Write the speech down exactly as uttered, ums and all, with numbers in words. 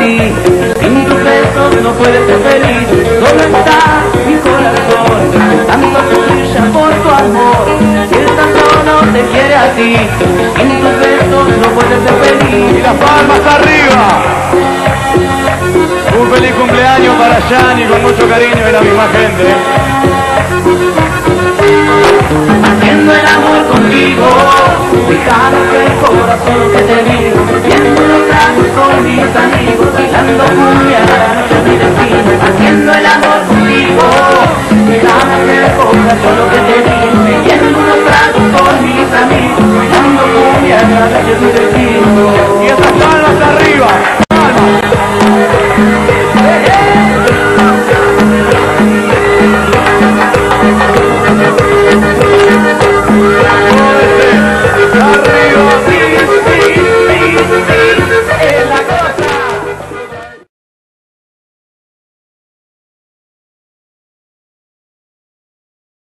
ti. Sin tus besos no puedes ser feliz. Solo está mi corazón, dando su lucha por tu amor. Si él tan solo te quiere a ti, sin tus besos no puedes ser feliz. Y las palmas arriba. Un feliz cumpleaños para Yani con mucho cariño y la misma gente. Haciendo el amor contigo, dejando que el corazón que te digo, viendo los